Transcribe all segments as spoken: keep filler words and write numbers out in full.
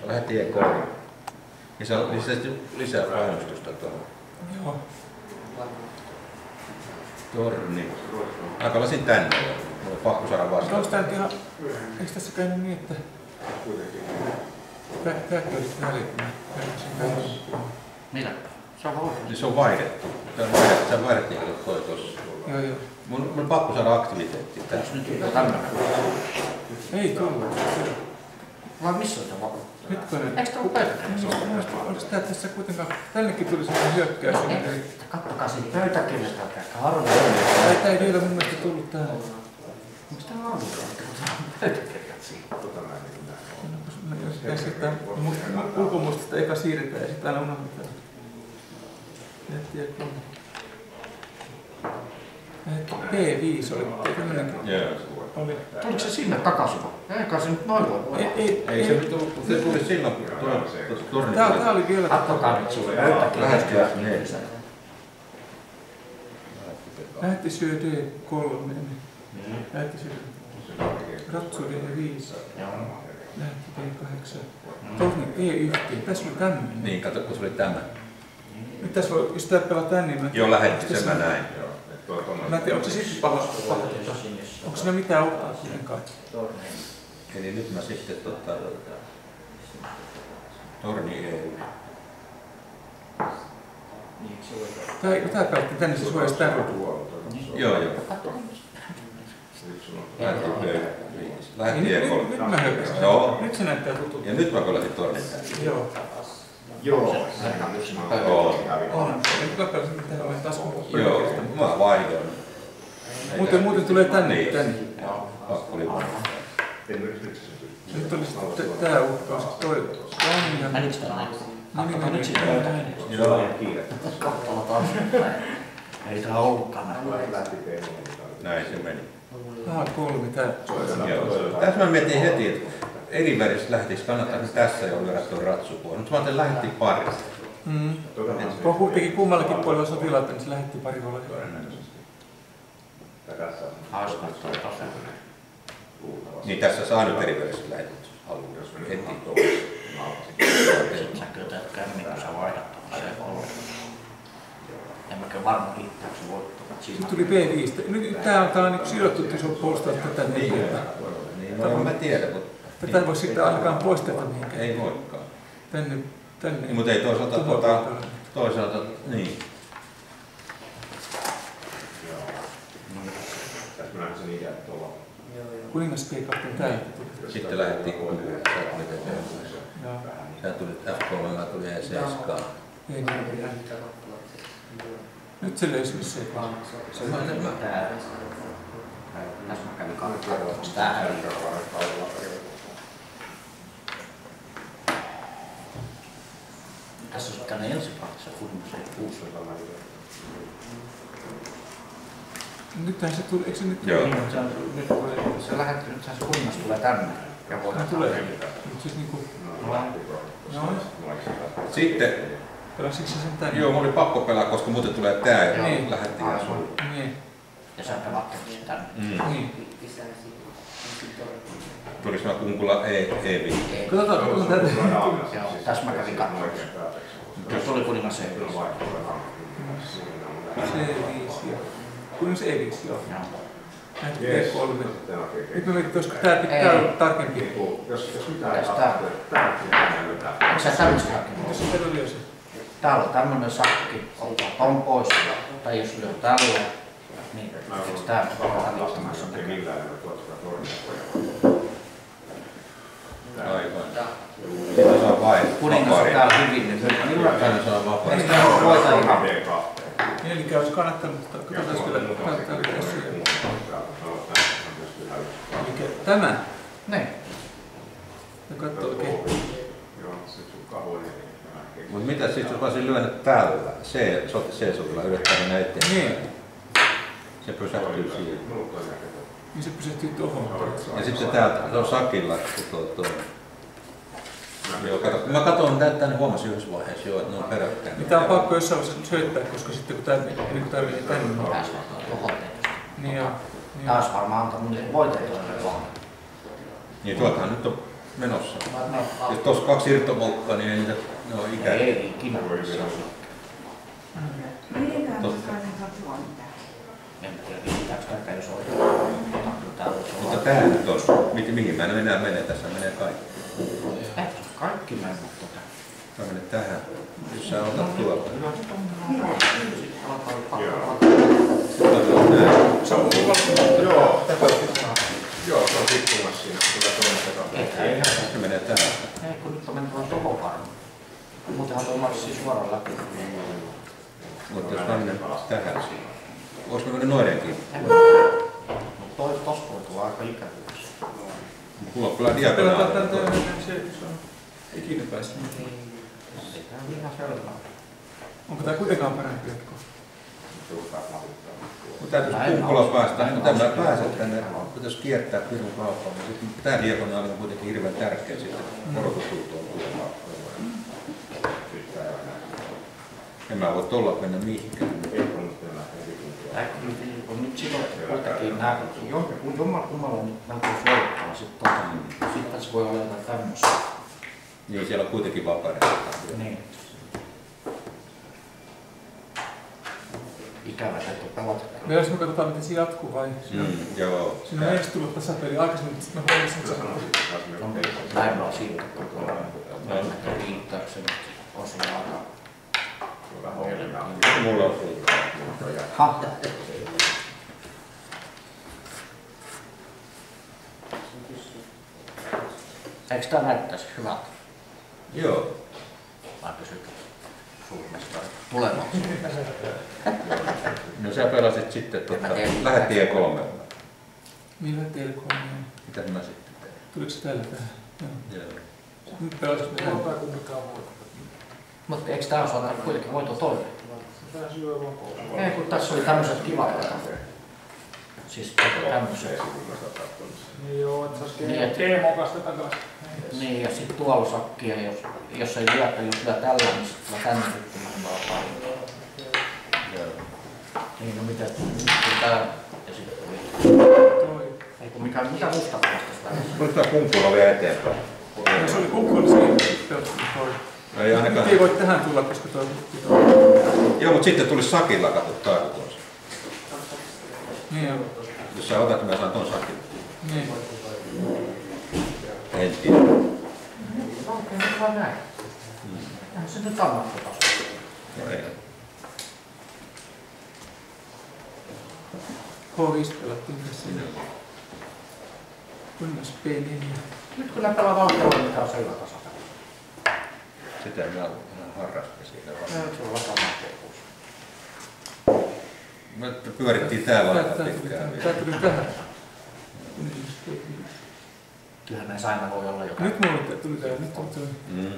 Lähetti E kolme. Ja se lisäsi lisää painostusta tuohon. Joo. Torni. Aika lasin tänne. Mulla on pakko saada vastaan. Onko tää nyt ihan... Eikö tässä käynyt niin, että... Tääkin olisi välittänyt. Mitä? Se on vaan. Se on vaihdettu. Se on vaihdettu, se on vaihdettu niin kuin toi tossa. Joo, joo. Mun, mun on pakko saada aktiviteettia tää. Onks nyt joku tämmönen? Ei tullut. Vai missä on se vaan? Hetkonen. Eiks tää oo pöytäkirjassa? Onko tää tässä kuitenkaan... Tännekin tuli sellainen hyökkäys. Kattokaa siitä pöytäkirjasta, että harvoin. Ei, tää ei vielä mun mielestä tullut tähän. Onks tää harvoin? Pöytäkirjat siitä. Jos sitä ulkomuistista eka siirretään ja sitten aina unohdetaan. P viisi oli tämmönen. Joo. Tuliko se sinne takaisin? Eikä se nyt noin voi. Ei, ei, Ei se nyt tullut, se tuli silloin torni. Tää, tää oli vielä... Kattokaa nyt siitä pöytäkirjasta. Lähetti syö D kolme. Lähetti syö Ratsu D viisi. Lähetti D kahdeksan. Torni E yksi. Tässä oli tämmönen. Niin, kato, kun se oli tämä. Nyt tässä voi, jos tää pelaa tän, niin mä... Joo, lähetti sen mä näin. Mä en tiedä, onko se sitten paha? Onko siinä mitään oppauksia kai? Eli nyt mä sitten tota... Torni E yksi. Tää, tää pelattiin tänne, se suojasi tän. Joo, joo. Lähetti E kolme. Nyt mä höppäsin. Joo. Nyt se näyttää tutulta. Ja nyt mä pelasin tornin tänne. Joo. Joo. On. Nyt mä pelasin tähän olen taas Joo, mä vaihdoin. Muuten, muuten tulee tänne. Niin. tänne. Pakko oli vaan. Nyt oli sitten tää uhkaus. Toi on ja... Menikö tää näin? No niin, Kattokaa nyt siitä pöytäkirjasta. Joo. Kattella taas. Ei tää ollutkaan. Näin se meni. A kolme tää. Joo. Tässä mä mietin heti, että eri värissä lähtiks kannattaisi tässä jo verrattuna ratsupuolella. Mutta mä ajattelin, että lähdettiin parista. Mm. Kun kuitenkin kummallakin puolella sotilaita, niin se lähetti pari valaa. Hauska toi tosiaan. Niin tässä saa nyt eri värissä lähetetty alueella. Heti. Sä kytät kämmin, kun sä vaihdat tuohon C kolme. En mäkään varma riittää, kun se voittaa. Sitten tuli B viisi. Nyt tää on, tää on niin sidottu, että se on puolustaa tätä Niin, neljää. niin no en mä tiedä, mutta... Tätä voi sitten ainakaan poisteta mihinkään. Ei voikaan. Tänne, tänne. Niin, mutta ei toisaalta, tuota, toisaalta, niin. Kuningas G kaksi täältä. Sitten lähdettiin kuuleen. Sä tulit F kolme, mä tulin E seitsemän. Ei niin. Nyt se löysi missä ei vaan. Se on nyt tää. Tässä mä kävin katsomaan. Onks tää häviö? Tässä on tänne ensipahdissa kuningas ei kuusi. Nythän se tuli, eikö se nyt Joo. Niin, se on nyt kun se lähetti, nyt se kuningas tulee tänne. Ja voi tule? Tulee. Nyt siis niinku... Joo. Sitten, Pelasitko sä sen tänne? joo, mun oli pakko pelaa, koska muuten tulee tää ja Niin. lähdettiin ihan sulle. Niin. Ja sä pelattekin sen tänne. Mm. Niin. Tulis mä kunkulla E viisi. Katsotaan, kun täältä... Joo, tässä mä kävin katsomaan. Jos tuli kuningas E viisi. C viisi ja... Kuningas E viisi, joo. Joo. Nähti D kolme. Nyt mä mietin, että olisiko tää pitää olla tarkempi. Mitäs tää? Onko sä tämmöstä hakenut? Mitäs se täällä löysi? Täällä on tämmönen sakki. Ottaa ton pois. Tai jos lyö tällä. Niin, eikö tää hävittämässä on tekemään? Aivan. Sitä saa vain. Kuningas on täällä hyvin. Niin Tänne saa vapaa. eikö tää ole voita ihan? Eli olisi kannattanut, mutta katsotaan vielä, kannattaa vielä syödä. Eli tämä. Niin. Ja katsoo oikein. Mut mitä sit jos mä olisin lyönyt tällä? C-sotilla yrittää mennä eteen. Niin. Se pysähtyy siihen. Niin se pysähtyy tuohon. Ja sitten täältä, se on sakilla, kun tuo tuo. Joo, kato, kun mä katson tätä, niin huomasin yhdessä vaiheessa jo, että ne on peräkkäin. Niin tää on pakko jossain vaiheessa syöttää, koska sitten kun tää, ennen kuin tää menee tänne. Pääs tuohon tietysti. Niin joo. Niin Tää olisi varmaan antanut niitä voiteita tuonne vaan. Niin tuotahan nyt on menossa. No, Jos tuossa kaksi irtomolkkaa, niin ei niitä, ne on ikäviä. ei ikinä voi se. En tiedä, pitääkö tätä jos oikein. Mutta tää nyt on, mi- mihin mä en enää mene, tässä menee kaikki. Kaikki menee tuota. Mä menen tähän, jos sä otat tuolta. Se on Joo, joo, se on tippunut siinä. Kyllä toinen seka. Se menee tähän. Ei, kun nyt on mennyt tuolla tohokarma. Muutenhan tuo marssii suoraan läpi. Mutta jos mä menen tähän, vois mä mennä noidenkin. Mutta toi tossa voi tulla aika ikävyys. Mulla on kyllä Pelataan diagonaalia. tältä se, että se on ikinä päässyt. Ei tää on ihan selvää. Onko tää kuitenkaan parempi jatko? Mutta täytyisi kumpulla päästä, mutta mä pääsen tänne, pitäisi kiertää pirun kauppaan. Tää diagonaali on kuitenkin hirveän tärkeä sitten korotuskultuun tulemaan. En mä voi tolla mennä mihinkään. On nyt silloin kuitenkin nää, kun jommalla kummalla nyt näyttää suorittava, sitten tota, sit tässä voi olla jotain tämmöistä. Niin, siellä on kuitenkin vapareita. Niin. Ikävä, että et ole pelata. Me jos me katsotaan miten se jatkuu vai? Mm, joo. Siinä on ensin tullut tasapeli aikaisemmin, mutta sitten me huomasin sen. On näin vaan siitä, kun tuolla riittääkö se nyt osia aika. Mulla on Ha! Eikö tää näyttäisi hyvältä? Joo. Vai pysytkö suurmestari tulevaksi? No sä pelasit sitten tuota, lähettiin E kolme. Millä teillä kolme? Mitäs mä sitten tein? Tuliko se tällä tähän? Joo. Joo. Nyt pelasit me tähän. Mutta eikö tää osaa kuitenkin voittaa toinen? Ei, kun tässä oli tämmöiset kivat katot. Siis tämmöiset. Niin joo, että saisi Niin, et- Teemokasta takaisin. Niin, ja sit tuolla sakkia, jos, jos ei lyö, jos lyö tällä, niin sit tulee tänne ryhtymään paljon. Joo. Niin, no mitä, nyt tää, ja sit tuli. Toi. Ei kun mikä, mikä musta vastas välissä. Oliko tää kumpula vielä eteenpäin? Ja se oli kukko, niin se pelattiin toi. Ei ainakaan. Nyt ei voi tähän tulla, koska toi kukko. Joo, mutta sitten tuli sakilla katso taivu tuossa. Niin joo. Jos sä otat, niin mä saan ton sakin. Niin. En tiedä. Okei, nyt vaan näin. Eihän se nyt annattu taas. No ei. H viisi pelattiin tässä. Kuinkas P neljä. Nyt kun nää pelaa valtiolla, niin tää on selvä tasapäin. Sitä minä ihan harrastin siitä vaan. No, se on vakamaa koulussa. Me pyörittiin täällä Tää aika tää tuli pitkään tähän. vielä. Tää tuli tähän. Kuinkas P neljä. Kyllähän näissä aina voi olla jotain. Nyt mulla tuli tää. Nyt tuli toi. Mm.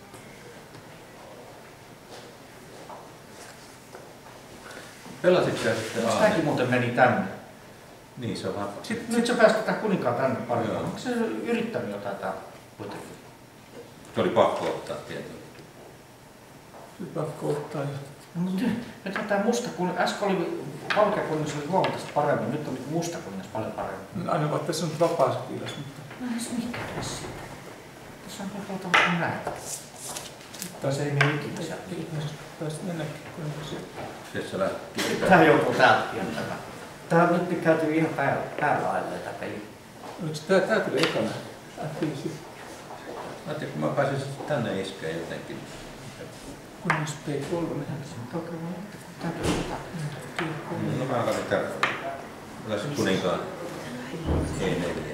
Pelasit sä sitten Miksi A? tääkin muuten meni tänne? Niin, se on vapaa. Sitten, nyt se päästetään kuninkaan tänne pari. Joo. Onko se yrittänyt jotain täällä kuitenkin? Se oli pakko ottaa tietysti. Nyt pakko ottaa. Ja No, mutta nyt on tää musta kun äsken oli valkea kuningas oli huomattavasti paremmin, nyt on nyt musta kuningas paljon paremmin. aina vaan tässä on nyt vapaa se tilas, mutta No ei se mikään tässä. Tässä on koko tavalla näin. Tai se ei mene ikinä sieltä. ei päästä päästä mennäkin kuinkas. Sitten se lähti. Tää joutuu täältä kiertämään. Tää nyt nyt käytiin ihan päällä, päällä ailleen tää peli. Oliko tää, tää tuli ekana? F viisi. Mä ajattelin, kun mä pääsin sitten tänne iskeen jotenkin. Kuinkas P kolme. Täytyy jotain. No mä alkasin tää. Tässä kuninkaan E neljä.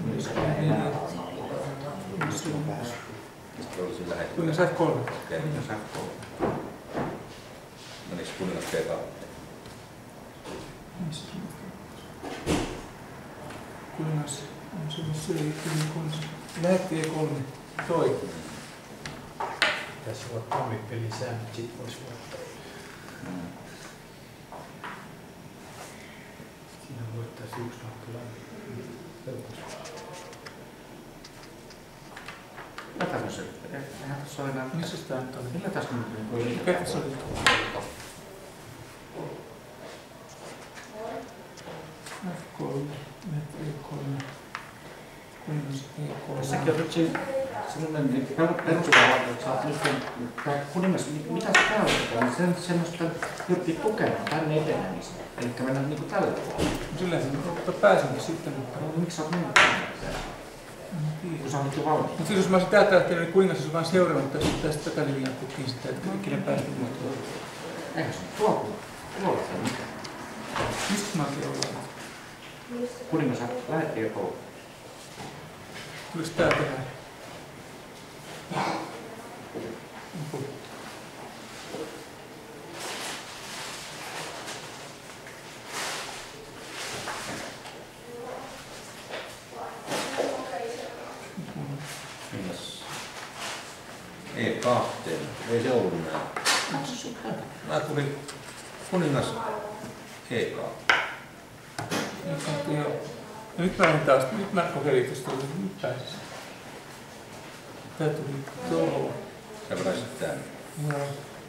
Sitten olisin lähetty. Kuinkas F kolme. Okei. Meniks kuningas P kaksi? Kuningas on se missä ei kuningas. Lähetti E kolme. Toi. Tässä on kammipelisäännöt, sit vois voittaa. Siinä voittaisi yksi nappila. Tätä se, eihän tässä ole enää. Missä tää nyt oli? Millä tässä nyt niin kuin Mikä tässä oli? F kolme. Lähetti E kolme. Kuningas E kolme. Sekin on nyt semmoinen perusvalo, että sä oot nyt tää kuningas, mitä sä täällä tekee, sen semmoista pyrkii tukemaan tänne etenemistä. Eli mennä niinku tälle puolelle. Silleen se pääsenkin sitten. No miksi sä oot mennyt tänne? Kun sä olet jo valmis. Mutta siis jos mä olisin täältä lähtenyt, niin kuningas olisi vaan seurannut tästä, tästä tätä linjaa kutkin sitä, että ikinä päästä muotoon. Eihän se tuolla tuolla se mitään. Mistä mä oikein ollaan? Kuningas lähetti jo kouluun. Tulis tää tehdä? Onko? E kaksi. Ei se ollut näin. Mä tulin kuningas E kaksi. E kaksi, joo. Ja nyt mä en taas, nyt mä kokeilin tästä, nyt pääsis. Tää tuli tuolla. Sä pääsit tänne. Joo.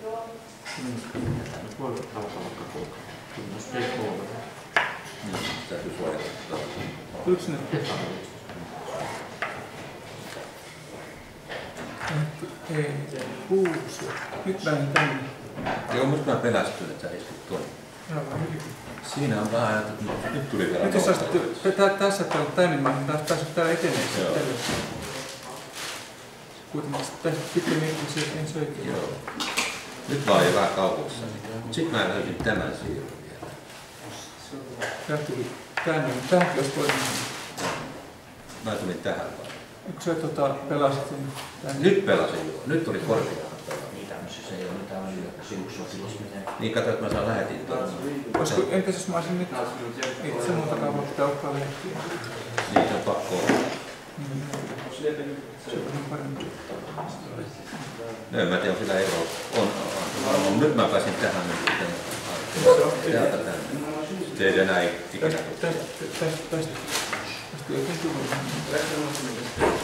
Nyt voi olla vaikka kuulkaa. Kuningas ei kouluun. Niin, täytyy suojata. Tuliko sinne? Ei, kuusi. Nyt mä en tänne. Joo, mutta mä pelästyn, että sä istut tuonne. Joo, hyvin. Siinä on vähän ajateltu, että nyt tuli vielä Nyt jos olisit tässä tuolla tänne, niin mä olisin taas päässyt täällä eteneen Joo. sitten. Kuitenkin tässä sitten miettii se, että en söikin. Joo. Nyt vaan ei vähän kaupoissa. Mut sit mä löysin tämän siirron vielä. Tää tuli tänne, mutta tähänkin olisi voinut. Mä tulin tähän vaan. Eikö sä tota, pelasit sen tänne? Nyt pelasin joo. Nyt oli korkeaa. Niin tämmöisessä ei ole mitään sivusotilas menee. Niin katsoin, että mä saan lähetin tuonne. Olisiko, entäs jos mä olisin nyt, ei se muuta kauan pitää ottaa lehtiä. Niin se on pakko olla. Niin, se on parempi. No en mä tiedä, onko sillä ero. On, on, on. Nyt mä pääsin tähän nyt sitten. Täältä tänne. Se ei enää ikinä. Tästä, tästä, tästä, tästä. Tästä joten tulee.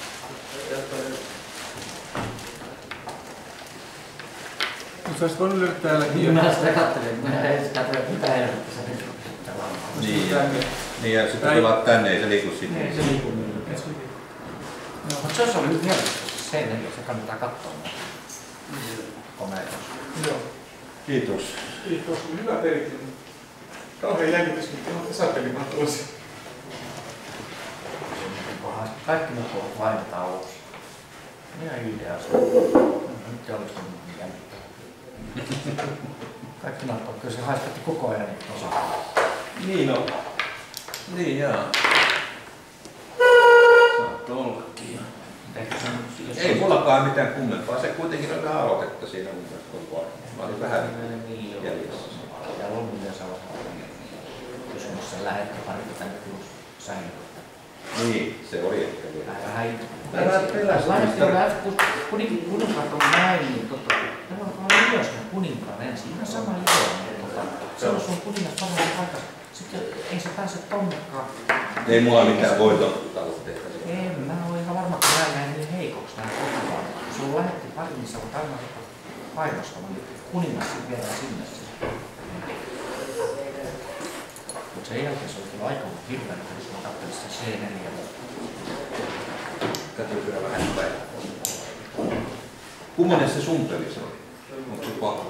Mutta sä olisit voinut löydä täälläkin. Mä sitä katselin, mä en sitä tule mitään ehdotta sen nyt. Niin, niin ja sitten tulla tänne, ei se liiku Ei sitten. se liiku niin. Mutta se olisi ollut nyt helposti. Se ei se kannattaa katsoa. Komeita. Joo. Kiitos. Kiitos, hyvä perintö. Kauhean jännitys, mutta ihan tasapelimaan tosi. Kaikki nyt on painetaan ulos. Ihan ideasta. Nyt se olisi niin jännittävää. Kaikki näyttää, kyllä se haiskatti koko ajan tosi. Niin no. Niin jaa. Saat ollakin. Ei mullakaan mitään kummempaa. Se kuitenkin on vähän aloitetta siinä mun mielestä koko ajan. Mä olin vähän jäljessä. Ja lommille saa kysymys sen lähettä parikymmentä plus säilyä. Niin, se oli ehkä vielä. Vähän Älä pelästy. Lainasti on lähtö, kun kuninkaat on näin, niin tota, tämä on vaan ylös ne kuninkaan ensin. Ihan sama idea. Tota, silloin sun kuningas parhaalla paikassa. Sitten ei se pääse tonnekaan. Ei mulla mitään voitotavoitteita. En, mä oon ihan varma, että mä näin niin heikoksi näin kuninkaan. Kun sulla lähetti pari, niin sä voit aina painostamaan, niin kuningas sitten viedään sinne. Mutta sen jälkeen se oli kyllä aika hirveän, kun mä katselin sitä C neljä. Täytyy kyllä vähän päivää. Kummanen se sun peli se oli? Onko se paha?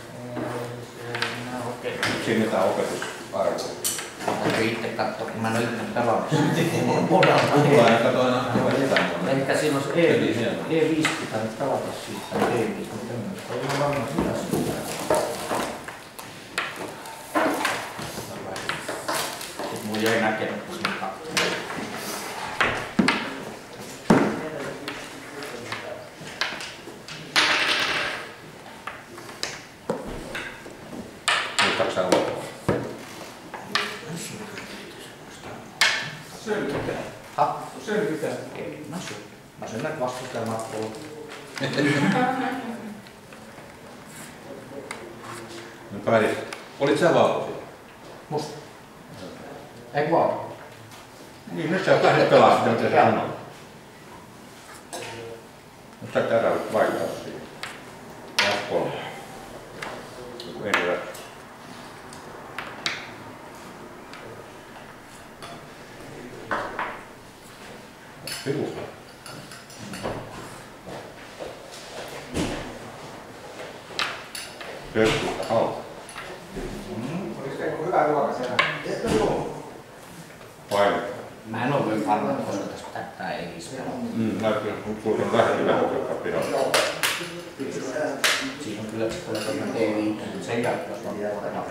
No okei. Siinä mitään opetusarvoa. Täytyy itse katsoa, kun mä en ole itse pelannut. Kukaan ei katso aina jotain. Ehkä siinä olisi E viisi pitää nyt pelata siitä. E viisi, mutta en ole varmaan sitä siitä. Sitten mun jäi näkemättä sinne katsomaan. Muistaaks sä olla? Selvitetään. Ha? Selvitetään. Ei, mä syön. Mä syön näitä vastustelmaa ollut. No Päivi, olit sä valkoisia? Musta. Eikö vaan? Niin, nyt sä pääsit pelaamaan, mitä sä sanoit. Nyt sä täällä vaihtaa siihen. F kolme. Joku eri ratkaisu. Pirusta Perkuutta halta. Hyvä ruoka siellä. Painetta. Mä en ole varma, koska tässä tää ei ispää. Mm, näyttää, kun sulla on vähän lähdössä pihalla. Siinä on kyllä, että tulee tuonne T V, sen jälkeen, jos on vuorena.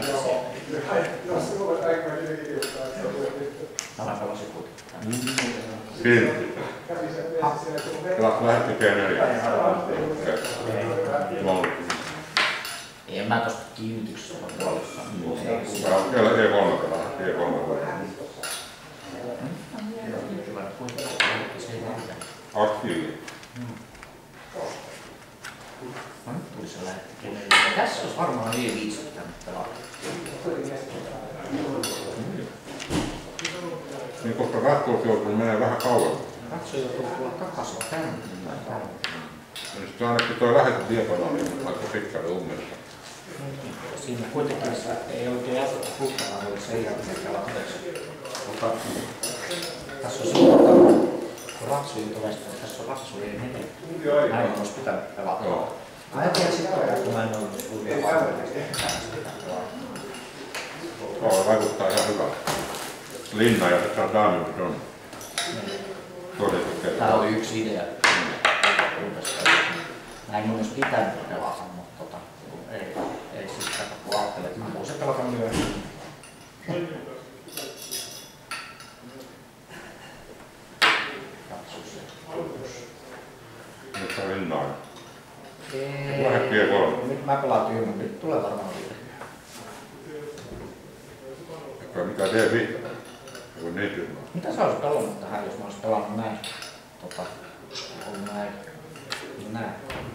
Mä pelasin kuitenkin. Silti. Pelas lähti G neljä. En mä tosta kiinnityksestä ole huolissaan. Tää on vielä E kolme pelaa. E kolme. Aktiivinen. No nyt tuli se lähetti. Tässä olisi varmaan E viisi tänne pelata. Niin koska ratkous joutuu menee vähän kauemmin. Katso joutuu tulla takaisin tänne. Niin sitten ainakin toi lähetet diagonaali on aika pitkälle ummessa. Siinä kuitenkin se ei oikein aseta puhtaan, oli sen jälkeen pelata. Mutta tässä on siinä kun ratsuja tulee, tässä on ratsuja ei mene. Näin olisi pitänyt pelata. Mä en tiedä sitä, kun mä en ollut suuria vaikutuksia. Tuo vaikuttaa ihan hyvältä. Linna ja tässä on Daniel on todettu. Tää oli yksi idea. Näin mun olisi pitänyt pelata, mutta tota, ei, ei siis tätä kun ajattelee, että mä voisin pelata myöhemmin. Katso se. Nyt on Linnaa. Ei. Lähdet G kolme. Nyt mä pelaan tyhmän, nyt tulee varmaan virhe. Eikä mikään D viisi. Joku niin tyhmää. Mitä sä olisit pelannut tähän, jos mä olisin pelannut näin? Tota, on näin. Näin.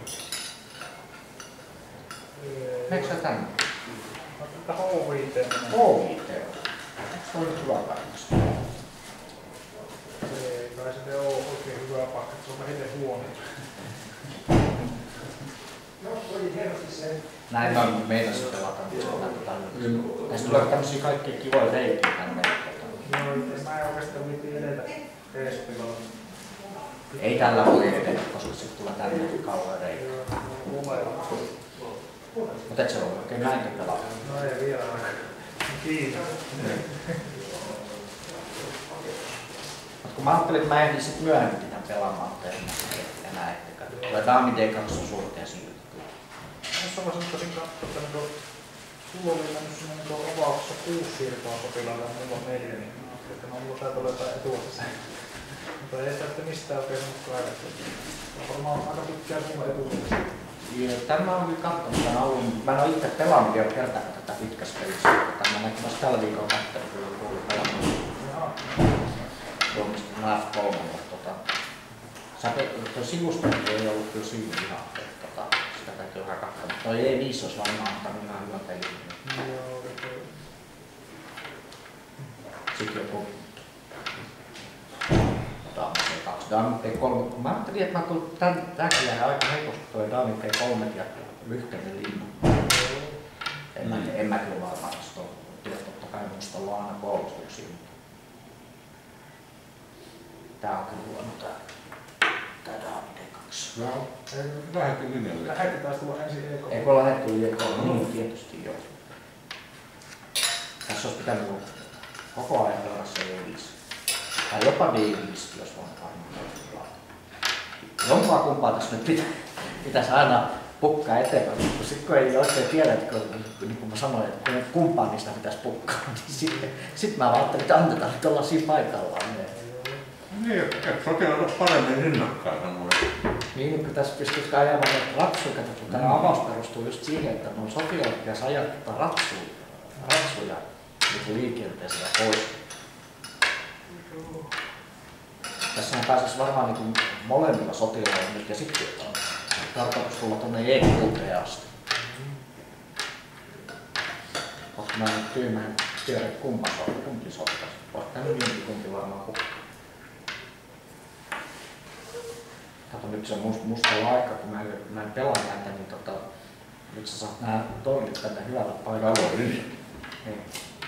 Meneekö sä tänne? Tätä H viisi. H viisi. Onko toi nyt hyvä paikassa? Ei kai se ole oikein hyvä paikka, se on vähiten huono. Näin mä meinasin pelata, mutta näistä tulee tämmösiä kaikkia kivoja reikiä tänne. No, mä en oikeastaan viitti edetä edes pelata. Ei tällä voi edetä, koska se tulee tänne kauan reikiä. Mutta et sä voi oikein näinkin pelata. No ei vielä aina. Kiitos. Mutta kun mä ajattelin, että mä ehdin sit myöhemmin tämän pelaamaan, mutta en mä enää ehtikään. Tulee Daami D kaksi on suurten siltä. Tässä mä sanoisin katsoa, että niin sulla oli mennyt sinne niin avauksessa kuusi siirtoa potilailla ja mulla on neljä, niin mä ajattelin, että no mulla täällä tulee jotain etuossa. Mutta ei sitä että mistään oikein nyt kaivetta. Varmaan aika pitkään sun etuossa. Tämä on kyllä katsonut tämän alun. Mä en ole itse pelannut vielä kertaa tätä pitkässä pelissä. Tämä näkyy vasta tällä viikolla katsoa, kun on kuullut pelannut. Tuomista F kolme, mutta tota, tuo sivustelu ei ollut kyllä siinä ihan, että tota, sitä täytyy vähän katsoa. Mutta toi E viisi olisi varmaan antanut ihan hyvän pelin. Joo, okei. Sitten joku Daami P kaksi. Daami P kolme. Mä ajattelin, että mä tulin tän, tämäkin jäi aika heikosti toi Daami P kolme ja lyhkäinen linna. En mä, en mä kyllä varmaan sitä ole. Totta kai musta on aina puolustuksia. Tää on kyllä huono tää. Tää Daami D kaksi. Joo, ei lähdekin linjalle. Lähetetään tulla ensin E kolme. Eikö olla lähetty E kolme? Niin, tietysti joo. Tässä olisi pitänyt olla koko ajan olla se E viisi. Tai jopa D viisi, jos vaan varmaan. Jompaa kumpaa tässä nyt pitä, pitäisi aina pukkaa eteenpäin, mutta sitten kun ei oikein tiedä, että kun, niin kuin mä sanoin, että kun kumpaan niistä pitäisi pukkaa, niin sitten sit mä ajattelin, että annetaan nyt olla siinä paikallaan. Niin, että sotilaat ole paremmin rinnakkain sanoen. Niin, kun tässä pystyisi ajamaan näitä ratsuja, kun tämä avaus perustuu just siihen, että nuo sotilaat pitäisi ajaa tätä ratsuja, ratsuja niin liikenteeseen pois. Tässähän pääsisi varmaan niin kuin molemmilla sotilailla nyt ja sitten on tarkoitus tulla tuonne E kuuteen asti. Koska mä en tyymä tiedä kumpa sotilas, kumpi sotilas. Voisi tänne niinkin kumpi varmaan hukkaa. Kato nyt se must, mustalla aika, kun mä, mä en pelaa näitä, niin tota, nyt sä saat nää tornit tänne hyvällä paikalla. Niin. Niin.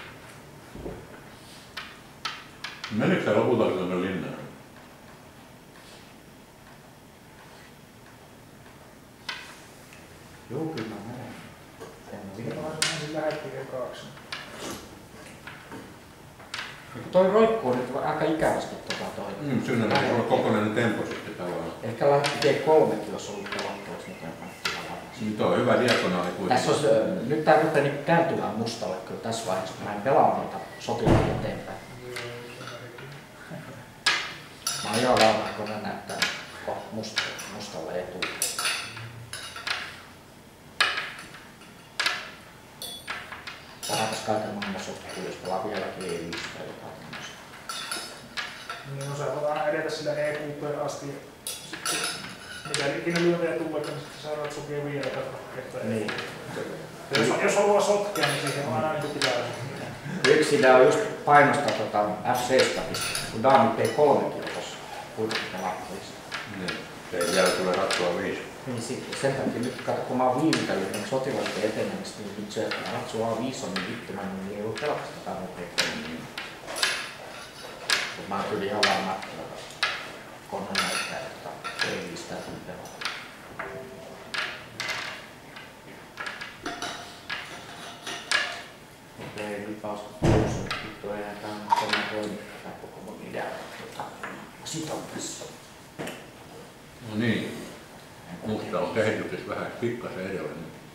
Menikö sä lopulta tuonne linnaan? Joo, kyllä mä menen. Virolaisen ensin lähetti ekaksi. Toi roikkuu nyt aika ikävästi tota toi. Mm, siinä on ollut kokonainen tempo sitten tavallaan. Ehkä lähti D kolme, jos on ollut pelattua, mitä kannattaa avata. Nyt on hyvä diagonaali kuitenkin. Tässä olisi, nyt tää rupeaa niin kääntymään mustalle kyllä tässä vaiheessa, kun mä en pelaa niitä sotilaita eteenpäin. Mä oon ihan varma, kun ne näyttää musta, mustalle etuun. Paratas kaiken maailman sotkuu, jos pelaa vieläkin E viisi tai jotain tämmöistä. Niin no sä voit aina edetä sillä E Q P asti. Sitten mikäli ikinä lyöntejä tulee, niin sitten sä saat sukea vielä kertaa. Niin. Jos, jos haluaa sotkea, niin siihen on aina niin pitää. Yksi idea on just painostaa tota F seitsemän, kun daami P kolme on tuossa kuitenkin pelattuissa. Niin. Ei vielä tule ratsoa viisi. Niin sitten sen takia nyt kato, kun mä oon viivytellyt niin sotilaiden etenemistä, niin nyt se ratsu A viisi on niin vittumainen, niin ei ollut pelkästään daami P kolme. Mutta mä oon kyllä ihan varma, että kone näyttää, että ei viisi täytyy pelata. Okei, lipaus kuusi, vittu eihän tää on kone toimittaa tää koko mun idea. Sit on tässä. No niin. Musta on kehityksessä vähän pikkasen edellä.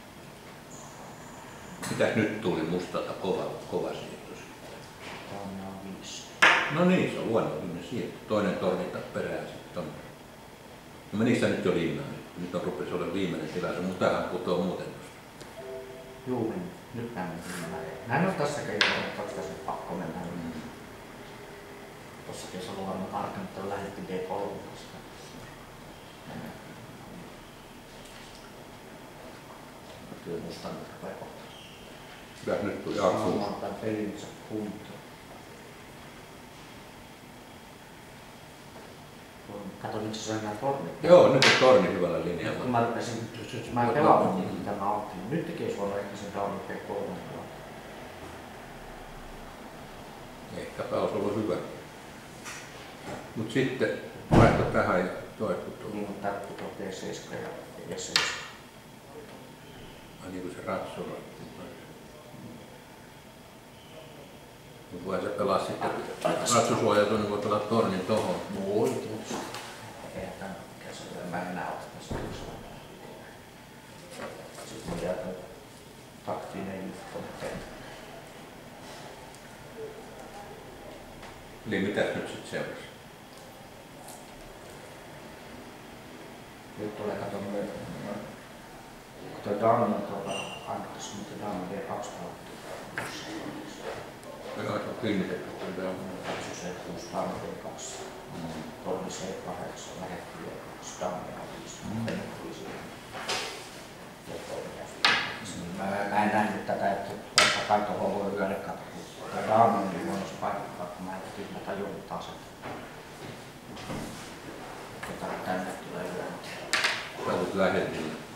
Mitäs nyt tuli mustalta kova, kova siirtys? Torni A viisi. No niin, se on luonnollinen siirto. Toinen torni perään sitten on. No menistä nyt jo liinaan. Nyt on rupesi olemaan viimeinen tilaisuus, mutta tähän putoaa muuten tuosta. Juu, niin nyt mä menen. Näin on tässä keinoin, että olisi tässä pakko mennä. Mm. Tossakin se on varmaan tarkemmin, että on lähdetty D kolme. Kyllä musta nyt rupeaa kohta. Mitäs nyt tuli A kuusi? Saamaan tämän pelinsä kuntoon. Kato nyt se on nämä tornit. Joo, nyt on torni hyvällä linjalla. Kun mä rupesin, mä en pelannut niitä mitä mä ajattelin. Nyt tekee sulla ehkä sen daami P kolme. Ehkäpä olisi ollut hyvä. Mut sitten vaihto tähän ja toikuttuu. Niin on tarttu tuo P seitsemän ja E seitsemän. Ai niin kuin se ratsu on. Mutta voihan se pelaa sitten ratsusuojautua, niin voi pelaa tornin tohon. Voi tietysti. Eihän tämän käsillä. Mä en näe tästä. Sitten on jäätä taktinen juttu. Eli mitäs nyt sitten seurasi? Nyt tulee kato myöhemmin. Kun toi daami on tuolla annettaisi, mutta daami vie kaksi kautta. Joo, se on kiinnitetty. Ratsu C kuusi, daami vie kaksi. Torni C kahdeksan, lähetti vie kaksi, daami A viisi. Mennä tuli siihen. Mä, mä en nähnyt tätä, että vaikka kai tuohon voi lyödä kato. Tämä daami on niin huonossa paikassa, kun mä en tyhmä tajunnut taas, että tänne tulee lyöntiä. Sä olet lähetin.